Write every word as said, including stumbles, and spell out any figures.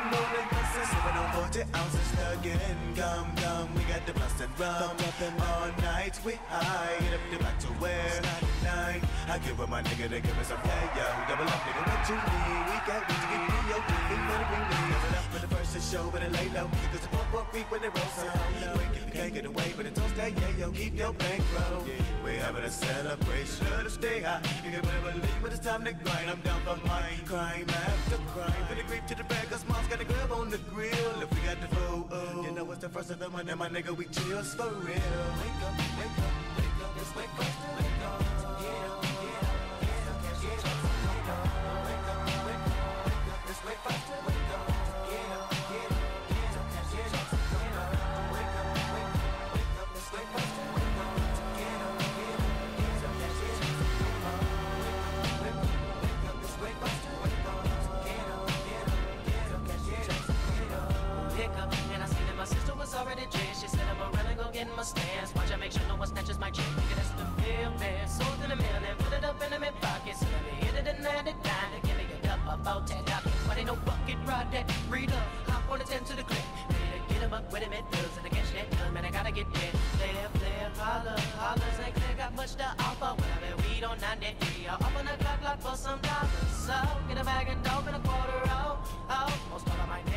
rolling buses, sipping on forty ounces, thuggin' income, come. We got the plus and rum, all night we high, hit up the back to where ninety-nine. I give up my nigga to give us some yeah, yo. Double up, nigga, what you need? We got we to get me, yo, we ain't gonna bring me. Double up for the first to show, but it lay low. Cause the pump up creep when it rolls so low. Wait, if you can't get away, but it don't stay, yeah, yo, keep your bankroll. We having a celebration to stay high. You can better believe when it's time to grind. I'm down for mine, crime after crime. For the creep to the back, cause mom's got a grub on the grill. If we got the food, oh, you know it's the first of the month, and my nigga, we chills for real. Wake up, wake up, wake up, let's wake up, wake up. Get up, get up, get up, get up, wake up, wake up, wake up, wake up, let's wake up, wake up. Get up, get up, get up, get up, get up, wake up, wake up, wake up, let's wake up, wake up. Get up, get up, get up, get up, wake up, wake up, wake up, let's wake up, wake up. Get up, get up, get up, get up, get up. Pick up, and I seen that my sister was already dressed. She said I'm really gon' get in my stance. Watch I make sure no one snatches my chick. Nigga, that's the bill, man. Sold in the mail and put it up in the mid pocket. So let me hit it and ninety-nine to give me a cup about ten dollars. Why they no bucket ride that? Read up, hop on the ten to the clip. Ready to get 'em up with him at bills and to catch that gun, man. I gotta get there. Player, player, holler, hollers ain't clear, got much to offer. Well, I bet weed on ninety-three. I'll open the clock lock for some dollars. So get a bag and dope and a quarter out. Oh, most all of my